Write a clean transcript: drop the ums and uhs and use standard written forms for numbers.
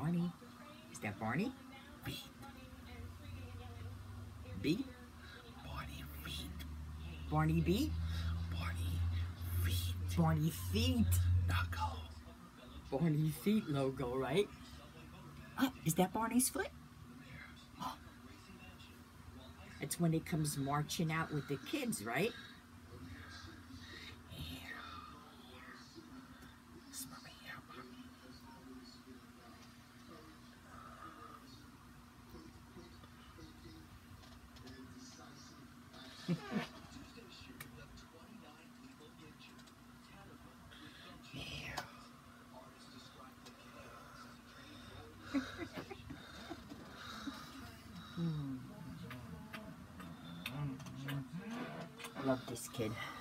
Barney. Is that Barney? Feet. Beat? Barney feet. Barney beat? Barney feet. Barney feet. Knuckle. Barney feet logo, right? Is that Barney's foot? Oh. It's when he comes marching out with the kids, right? I love this kid.